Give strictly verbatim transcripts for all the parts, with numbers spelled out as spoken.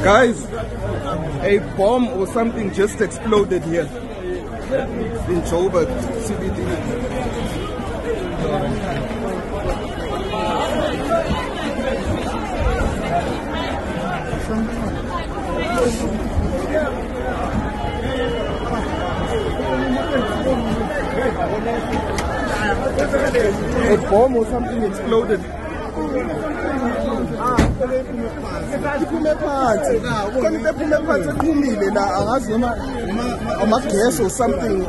Guys, a bomb or something just exploded here in Joburg, C B D. A bomb or something exploded. Or something.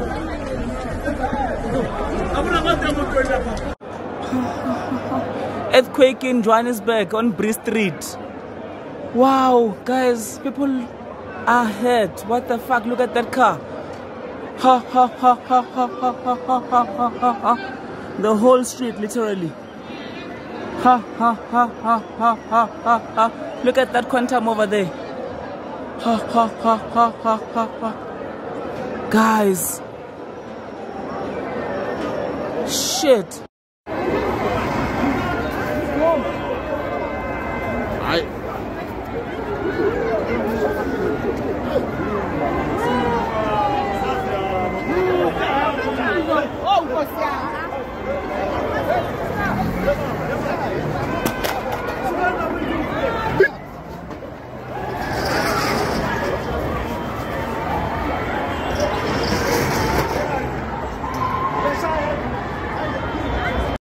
Earthquake in Johannesburg on Bree Street. Wow, guys, people are hurt. What the fuck? Look at that car. Ha ha ha ha ha ha ha ha ha ha ha. The whole street, literally. Ha ha ha ha ha ha ha ha. Look at that quantum over there. Ha ha ha ha ha ha ha. Guys. Shit.